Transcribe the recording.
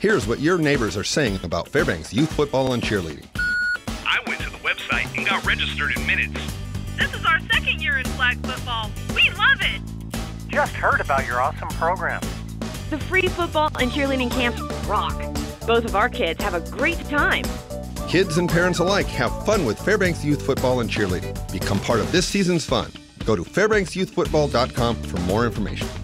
Here's what your neighbors are saying about Fairbanks youth football and cheerleading. I went to the website and got registered in minutes. This is our second year in flag football. We love it. Just heard about your awesome program. The free football and cheerleading camps rock. Both of our kids have a great time. Kids and parents alike have fun with Fairbanks youth football and cheerleading. Become part of this season's fun. Go to fairbanksyouthfootball.com for more information.